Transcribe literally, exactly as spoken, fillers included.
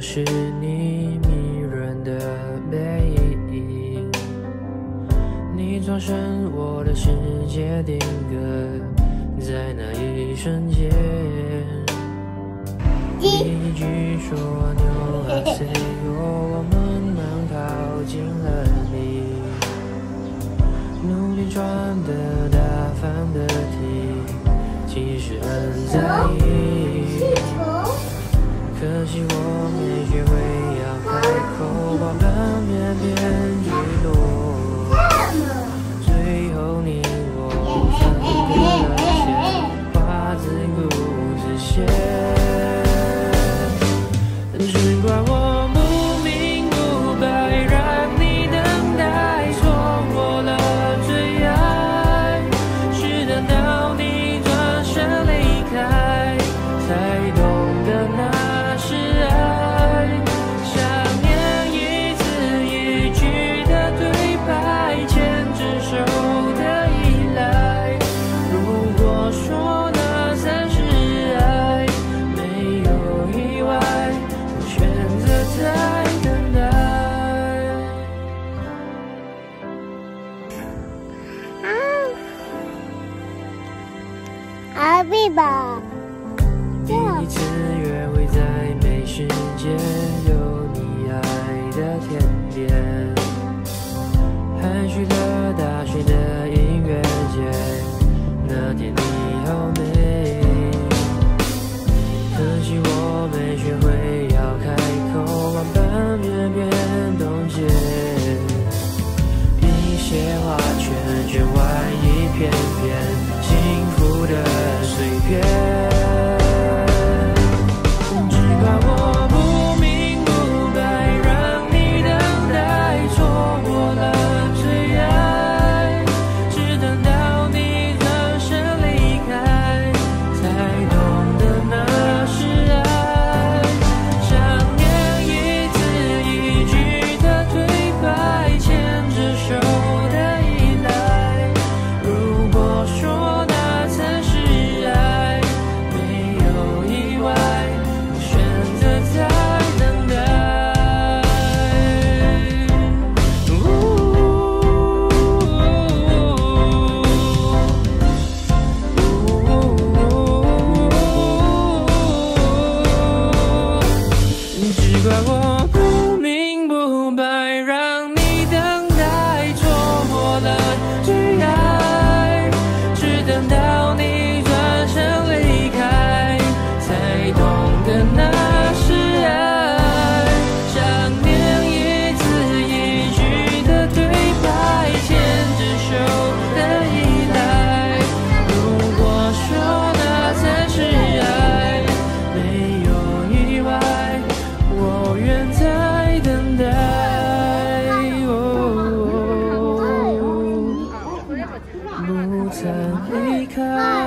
是你迷人的背影，你转身，我的世界定格在那一瞬间。一句说牛啊 say 我们能靠近了你，努力赚的大方的题，其实很在意。可惜我没学会要开口，把半边边坠落。最后你我不算给了钱，话自顾自写。只怪我不明不白，让你等待，错过了最爱，是等到你转身离开，才懂得那是爱。想念一字一句的对白，牵着手的依赖。如果说那才是爱，没有意外，我选择在等待。 阿比吧。 第一次约会在美食街，有你爱的甜点，还去了大学的音乐节，那天你好美。可惜我没学会要开口，万般偏偏冻结，一些话圈圈外一片片幸福的碎片。只怪我不明不白，让你等待，错过了最爱，只等到你转身离开，才懂得那是爱。想念一字一句的对白，牵着手的依赖。如果说那才是爱，没有意外，我选择在等待。只怪我不明不白，让你等待，错过了最爱，只等到你转身离开，才懂得那是爱。想念一字一句的对白，牵着手的依赖。如果说那才是爱，没有意外，我愿在等待。哦，不曾离开。